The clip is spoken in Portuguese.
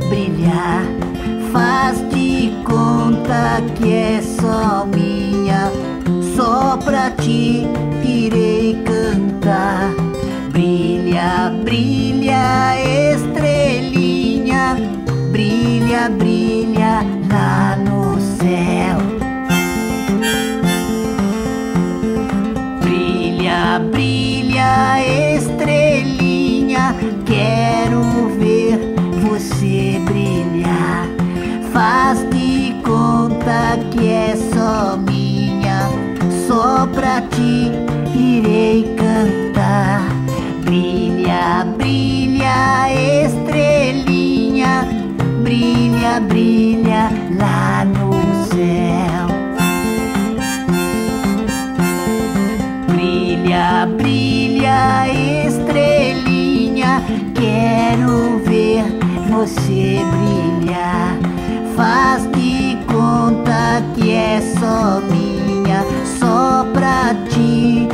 brilhar. Faz de conta que é só minha, só pra ti irei cantar. Brilha, brilha, estrelinha, brilha, brilha lá no céu. Brilha, brilha, estrelinha, quero ver você brilhar. Faz de conta que é só minha, só pra ti irei cantar. Brilha, brilha, estrelinha, brilha, brilha lá no céu. Brilha, brilha, estrelinha, quero ver você brilhar. Faz de conta que é só minha, só pra ti